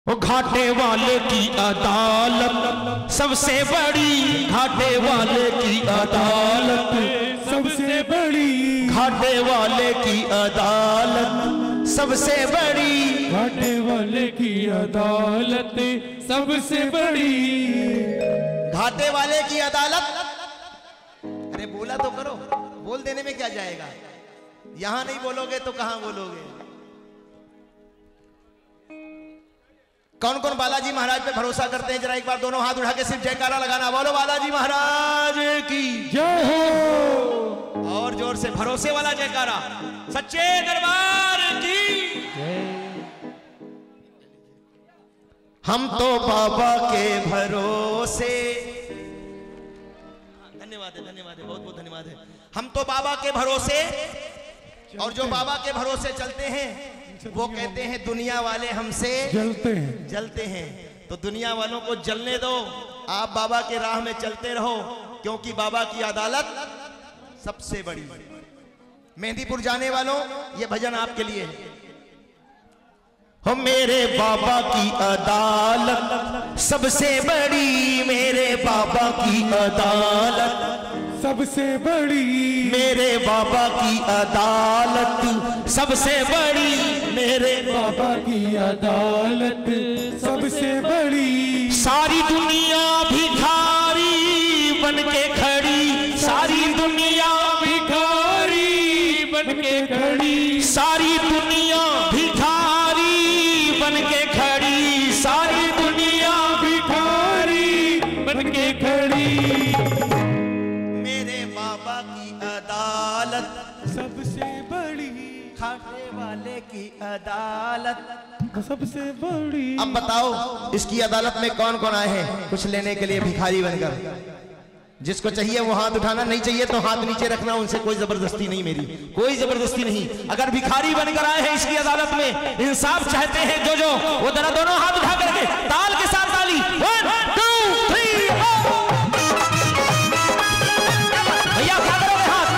वो घाटे वाले की अदालत सबसे बड़ी, घाटे वाले की अदालत सबसे बड़ी, घाटे वाले की अदालत सबसे बड़ी, घाटे वाले की अदालत सबसे बड़ी। घाटे वाले की अदालत, अरे बोला तो करो, बोल देने में क्या जाएगा। यहां नहीं बोलोगे तो कहां बोलोगे। कौन कौन बालाजी महाराज पे भरोसा करते हैं, जरा एक बार दोनों हाथ उठा के सिर्फ जयकारा लगाना। बोलो बालाजी महाराज की जय हो। और जोर से भरोसे वाला जयकारा, सच्चे दरबार की। हम तो बाबा के भरोसे, धन्यवाद है, धन्यवाद है, बहुत बहुत धन्यवाद है। हम तो बाबा के भरोसे, और जो बाबा के भरोसे चलते हैं वो कहते हैं दुनिया वाले हमसे जलते हैं। तो दुनिया वालों को जलने दो, आप बाबा के राह में चलते रहो, क्योंकि बाबा की अदालत सबसे बड़ी। मेहंदीपुर जाने वालों, ये भजन आपके लिए है। हो मेरे बाबा की अदालत सबसे बड़ी, मेरे बाबा की अदालत सबसे बड़ी, मेरे बाबा की अदालत सबसे बड़ी, मेरे बाबा की अदालत सबसे बड़ी। सारी दुनिया भिखारी बन के खड़ी, सारी दुनिया भिखारी बन के खड़ी, सारी दुनिया भिखारी बन के खड़ी, सारी दुनिया भिखारी बन के खड़ी। मेरे बाबा की अदालत सबसे बड़ी, घाटे वाले की अदालत सबसे बड़ी। अब बताओ इसकी अदालत में कौन कौन आए हैं कुछ लेने के लिए भिखारी बनकर। जिसको चाहिए वो हाथ उठाना, नहीं चाहिए तो हाथ नीचे रखना। उनसे कोई जबरदस्ती नहीं, मेरी कोई जबरदस्ती नहीं। अगर भिखारी बनकर आए हैं इसकी अदालत में, इंसाफ चाहते हैं जो वो जरा दोनों हाथ उठा करके ताल के साथ ताली, 1 2 3 भैया क्या करोगे हाथ,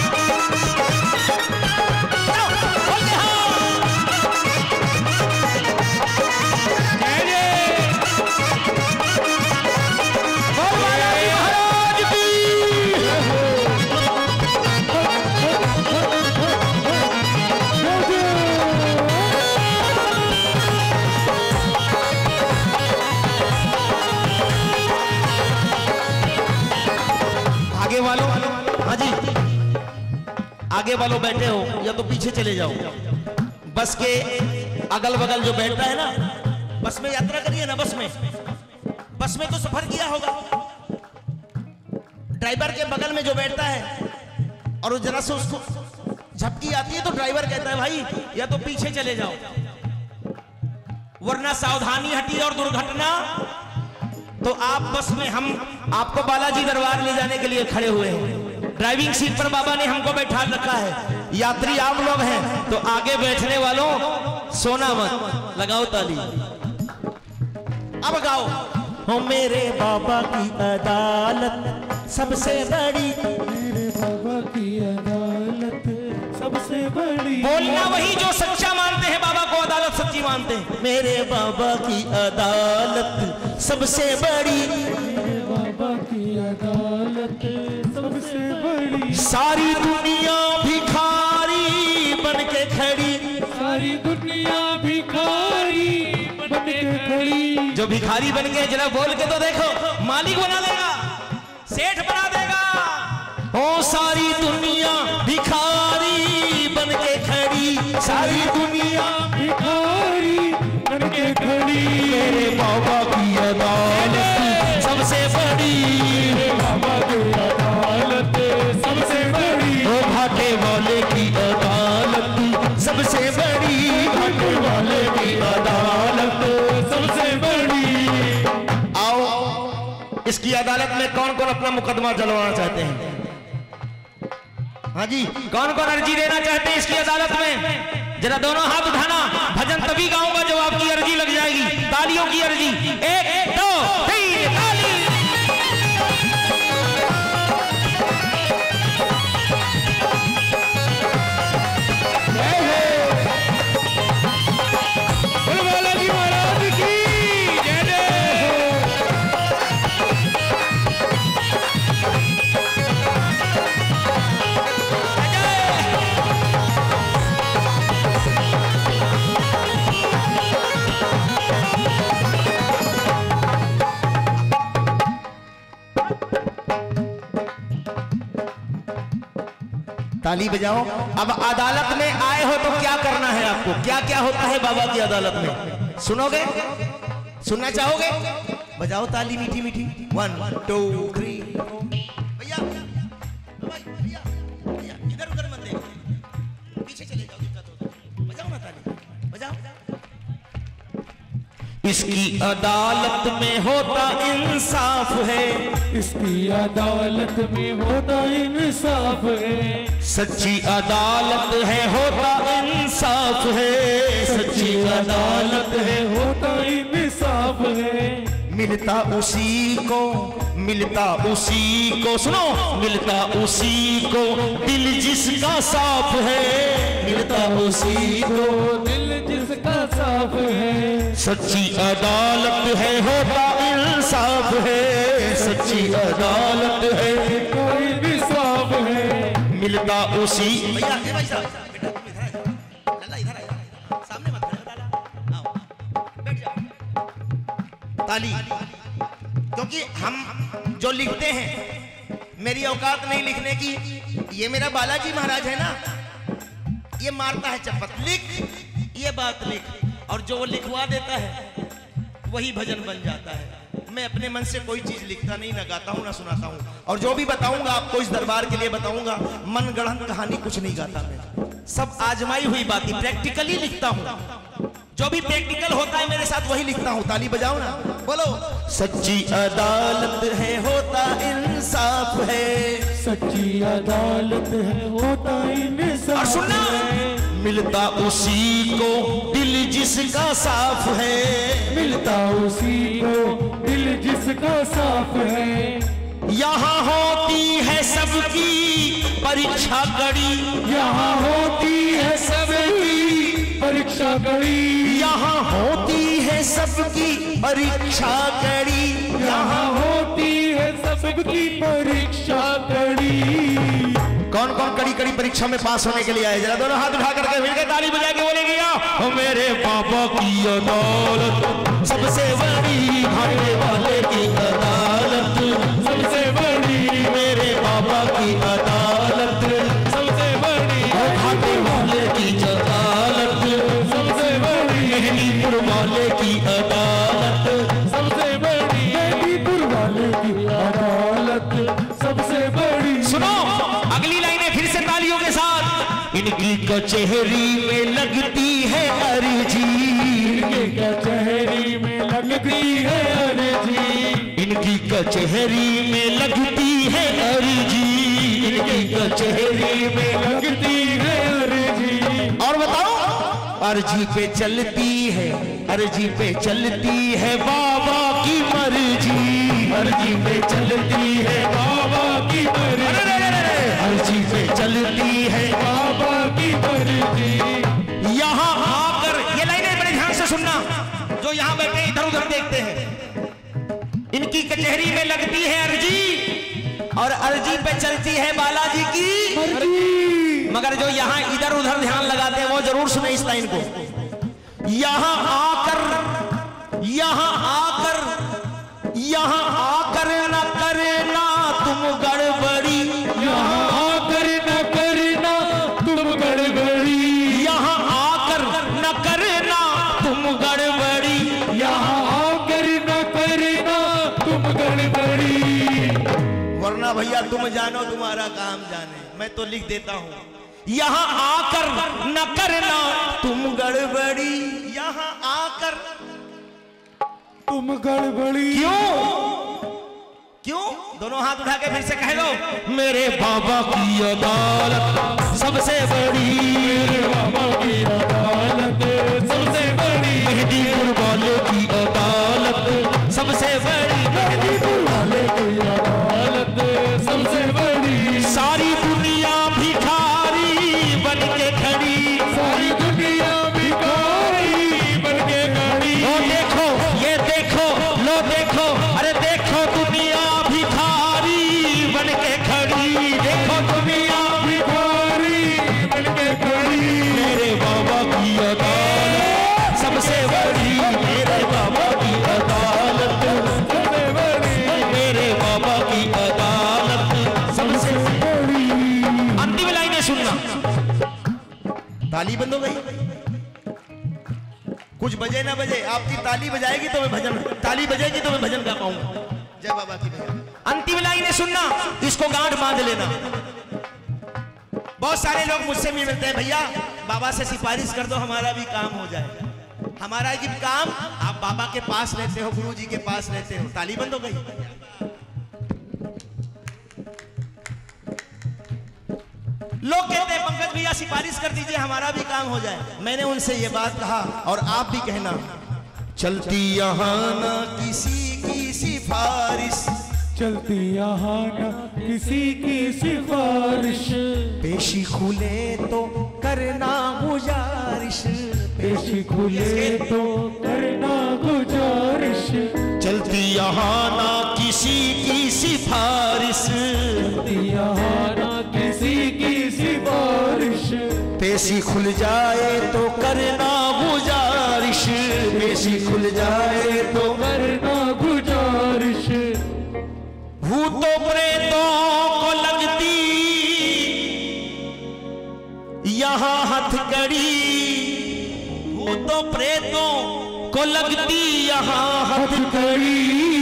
हाँ जी, आगे वालों बैठे हो या तो पीछे चले जाओ। बस के अगल बगल जो बैठता है ना, बस में यात्रा करिए ना, बस में तो सफर किया होगा। ड्राइवर के बगल में जो बैठता है और वो जरा से उसको झपकी आती है तो ड्राइवर कहता है भाई या तो पीछे चले जाओ, वरना सावधानी हटी और दुर्घटना। तो आप बस में, हम आपको बालाजी दरबार ले जाने के लिए खड़े हुए हैं। ड्राइविंग सीट पर बाबा ने हमको बैठा रखा है। यात्री आप लोग हैं तो आगे बैठने वालों सोना मत, लगाओ ताली। अब गाओ, हो मेरे बाबा की अदालत सबसे बड़ी, मेरे बाबा की अदालत सबसे बड़ी। बोलना वही जो सच्चा मानते हैं, बाबा को अदालत सच्ची मानते हैं। मेरे बाबा की अदालत सबसे बड़ी, मेरे बाबा की अदालत सबसे बड़ी। सारी दुनिया भिखारी बन के खड़ी, सारी दुनिया भिखारी बन के खड़ी। जो भिखारी बन गए जरा बोल के तो देखो, मालिक बना देगा, सेठ बना देगा। ओ सारी दुनिया भिखारी बन के खड़ी, सारी दुनिया भिखारी बन के खड़ी। मेरे बाबा की अदालत सबसे बड़ी, मेरे बाबा की अदालत सबसे बड़ी। ओ घाटे वाले की अदालत सबसे बड़ी, घाटे वाले की अदालत सबसे बड़ी। आओ इसकी अदालत में कौन कौन अपना मुकदमा चलवाना चाहते हैं? हाँ जी, कौन कौन अर्जी देना चाहते हैं इसकी अदालत में? जरा दोनों हाथ उठाना। भजन तभी गाऊंगा जब आपकी अर्जी लग जाएगी। तालियों की अर्जी, 1 2 3 ताली। बालाजी महाराज की ताली बजाओ। अब अदालत में आए हो तो क्या करना है आपको, क्या क्या होता है बाबा की अदालत में, सुनोगे, सुनना चाहोगे? बजाओ ताली मीठी मीठी। 1 2 3। भैया भैया भैया इधर उधर मत देखो, पीछे चले जाओ, दिक्कत होगी। बजाओ ना ताली, बजाओ। इसकी अदालत में होता इंसाफ है, इसकी अदालत में होता इंसाफ है, सच्ची अदालत है होता इंसाफ है, सच्ची अदालत है होता इंसाफ है। मिलता उसी को, मिलता उसी को, सुनो, मिलता उसी को दिल जिसका साफ है, मिलता उसी को दिल जिसका साफ है। सच्ची अदालत है होता इंसाफ है, सच्ची अदालत है कोई भी साफ है। मिलता उसी। भैया भाई साहब, बेटा तुम इधर आ जाओ, लल्ला इधर आ जाओ, सामने मत खड़े हो, लाला आओ बैठ जाओ। ताली, क्योंकि हम जो लिखते हैं, मेरी औकात नहीं लिखने की, ये मेरा बालाजी महाराज है ना, ये मारता है चप्पत, लिख ये बात लिख, और जो वो लिखवा देता है वही भजन बन जाता है। मैं अपने मन से कोई चीज लिखता नहीं, ना गाता हूं ना सुनाता हूं, और जो भी बताऊंगा आपको इस दरबार के लिए बताऊंगा, मन गढ़ंत कहानी कुछ नहीं गाता मैं, सब आजमाई हुई बात, प्रैक्टिकली लिखता हूं, जो भी प्रैक्टिकल होता है मेरे साथ वही लिखता हूं। ताली बजाओ ना, बोलो। सच्ची अदालत है होता इंसाफ है, सच्ची अदालत है होता इंसाफ। और सुनना, मिलता उसी को दिल जिसका साफ है, मिलता उसी को दिल जिसका साफ है। यहाँ होती है सबकी परीक्षा कड़ी, यहाँ होती है सबकी परीक्षा कड़ी, यहाँ होती है सबकी परीक्षा कड़ी, यहाँ होती है सबकी परीक्षा कड़ी। कौन कौन कड़ी कड़ी परीक्षा में पास होने के लिए आए, जरा दोनों हाथ उठा करके मिलकर ताली बजा के बोलेंगे, ओ मेरे बाबा की अदालत सबसे बड़ी, भागने वाले की अदालत सबसे बड़ी, मेरे बाबा की अदालत सबसे बड़ी, भागने वाले की अदालत सबसे बड़ी, मेहंदीपुर वाले की अदालत सबसे बड़ी, मेहंदीपुर वाले की अदालत सबसे बड़ी। सुनो अगली लाइनें फिर से तालियों के साथ। इनकी कचहरी में लगती है अर्जी, इनके कचहरी में लगती है अर्जी, इनकी कचहरी में लगती है अर्जी, इनकी कचहरी में लगती है अर्जी। और बताओ, अर्जी पे चलती है, अर्जी पे चलती है बाबा की मर्जी, अर्जी पे चलती है बाबा की मर्जी, अर्जी पे चलती है बाबा की मर्जी। यहाँ आकर, ये लाइनें बड़े ध्यान से सुनना, जो यहाँ बैठे इधर उधर देखते हैं, इनकी कचहरी में लगती है अर्जी और अर्जी पे चलती है बालाजी की मर्जी। मगर जो यहाँ इधर उधर ध्यान लगाते हैं वो जरूर सुने इस लाइन को। यहाँ आकर, यहाँ आकर, यहाँ आकर न करना तुम गड़बड़ी, यहाँ आकर न करना तुम गड़बड़ी, यहाँ आकर न करना तुम गड़बड़ी, यहाँ आकर न करना तुम गड़बड़ी। वरना भैया तुम जानो तुम्हारा काम जाने, मैं तो लिख देता हूँ। यहाँ आकर न करना तुम गड़बड़ी, यहाँ आकर तुम गड़बड़ी। क्यों, क्यों? दोनों हाथ उठा के फिर से कह दो, मेरे बाबा की अदालत सबसे बड़ी, मेरे बाबा की अदालत सबसे बड़ी, मेहंदीपुर वाले की अदालत सबसे बड़ी, मेहंदीपुर वाले की अदालत सबसे बड़ी। सारी दुनिया भिखारी बन के खड़ी, सारी दुनिया भिखारी बन के खड़ी। लो देखो, ये देखो, लो देखो, अरे देखो दुनिया भिखारी बन के खड़ी, देखो दुनिया भिखारी बन के खड़ी। मेरे बाबा की अदालत सबसे बड़ी, बंद हो गई। कुछ बजे ना बजे, आपकी ताली बजाएगी तो मैं भजन, ताली बजेगी तो मैं भजन गा पाऊंगा। जय बाबा की भजन। अंतिम लाइन सुनना, इसको गांठ बांध लेना। बहुत सारे लोग मुझसे भी मिलते हैं, भैया बाबा से सिफारिश कर दो हमारा भी काम हो जाए। हमारा भी काम, आप बाबा के पास रहते हो, गुरु जी के पास रहते हो, ताली बंद हो गई। लोग कहते हैं पंकज भैया सिफारिश कर दीजिए हमारा भी काम हो जाए। मैंने उनसे ये बात कहा और आप भी कहना, चलती यहाँ ना किसी की सिफारिश, चलती यहाँ न किसी की सिफारिश, पेशी खुले तो करना गुजारिश, पेशी खुले तो करना गुजारिश। चलती यहाँ ना किसी की सिफारिश, चलती यहाँ न किसी की सिफारिश, पेशी खुल जाए तो करना गुजारिश, पेशी खुल जाए तो करना गुजारिश। भूतों प्रेतों को लगती यहाँ हथकड़ी, भूतों प्रेतों को लगती यहाँ हथकड़ी,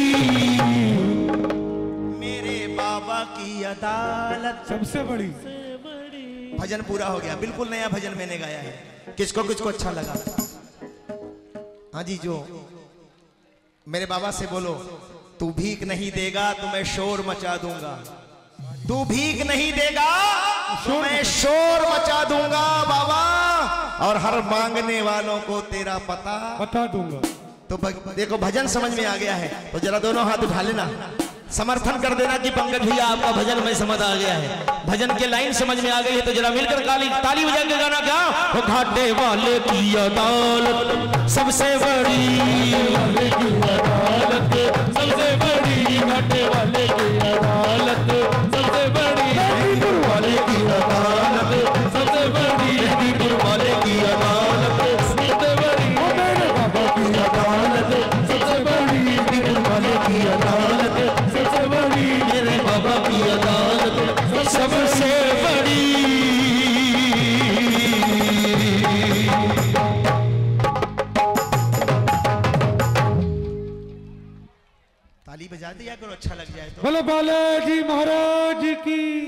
मेरे बाबा की अदालत सबसे बड़ी। भजन पूरा हो गया, बिल्कुल नया भजन मैंने गाया है। किसको किसको अच्छा लगा? हाँ जी, जो मेरे बाबा से बोलो, तू भीख नहीं देगा तो मैं शोर मचा दूंगा, तू भीख नहीं देगा तो मैं शोर मचा दूंगा बाबा, और हर मांगने वालों को तेरा पता बता दूंगा। तो देखो भजन समझ में आ गया है तो जरा दोनों हाथ उठा लेना, समर्थन कर देना कि पंकज भैया आपका भजन में समझ आ गया है, भजन के लाइन समझ में आ गई है। तो जरा मिलकर ताली बजा के गाना क्या? वो घाटे वाले की अदालत सबसे बड़ी, वाले की अदालत सबसे बड़ी, घाटे वाले की अदालत सबसे बड़ी, मेहदीपुर वाले की अदालत सबसे बड़ी, मेहदीपुर वाले की अदालत सबसे बड़ी, मेरे बाबा की अदालत सबसे बड़ी, मेहदीपुर वाले की अदालत सबसे बड़ी, मेरे बाबा की अदालत सबसे बड़ी। ताली बजा दिया करो, अच्छा लग जाए तो। बोलो बालाजी महाराज की।